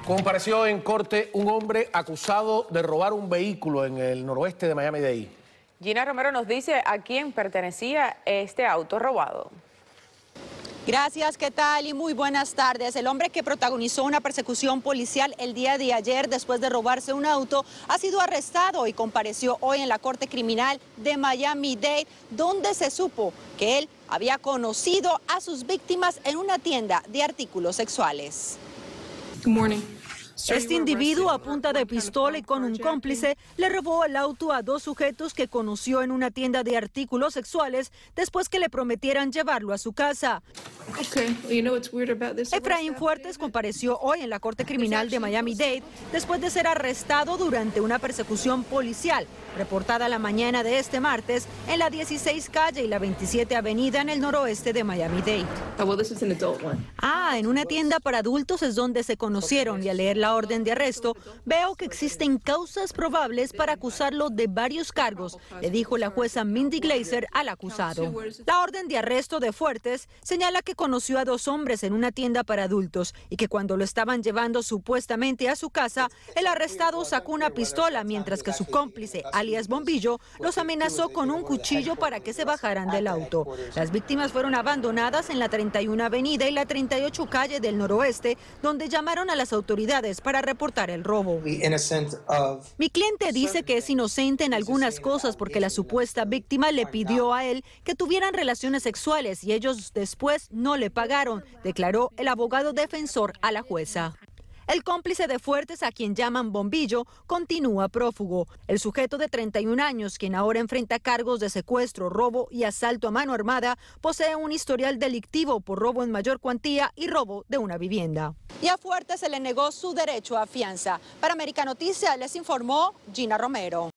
Compareció en corte un hombre acusado de robar un vehículo en el noroeste de Miami-Dade. Gina Romero nos dice a quién pertenecía este auto robado. Gracias, ¿qué tal? Y muy buenas tardes. El hombre que protagonizó una persecución policial el día de ayer después de robarse un auto ha sido arrestado y compareció hoy en la Corte Criminal de Miami-Dade, donde se supo que él había conocido a sus víctimas en una tienda de artículos sexuales. Good morning. Este individuo a punta de pistola y con un cómplice le robó el auto a dos sujetos que conoció en una tienda de artículos sexuales después que le prometieran llevarlo a su casa. Efraín Fuertes compareció hoy en la Corte Criminal de Miami-Dade después de ser arrestado durante una persecución policial reportada la mañana de este martes en la 16 calle y la 27 avenida en el noroeste de Miami-Dade. En una tienda para adultos es donde se conocieron y al leer la orden de arresto veo que existen causas probables para acusarlo de varios cargos, le dijo la jueza Mindy Glazer al acusado. La orden de arresto de Fuertes señala que conoció a dos hombres en una tienda para adultos y que cuando lo estaban llevando supuestamente a su casa, el arrestado sacó una pistola mientras que su cómplice, alias Bombillo, los amenazó con un cuchillo para que se bajaran del auto. Las víctimas fueron abandonadas en la 31 avenida y la 38 calle del noroeste, donde llamaron a las autoridades para reportar el robo. Mi cliente dice que es inocente en algunas cosas porque la supuesta víctima le pidió a él que tuvieran relaciones sexuales y ellos después no le pagaron, declaró el abogado defensor a la jueza. El cómplice de Fuertes, a quien llaman Bombillo, continúa prófugo. El sujeto de 31 años, quien ahora enfrenta cargos de secuestro, robo y asalto a mano armada, posee un historial delictivo por robo en mayor cuantía y robo de una vivienda. Y a Fuertes se le negó su derecho a fianza. Para América Noticias les informó Gina Romero.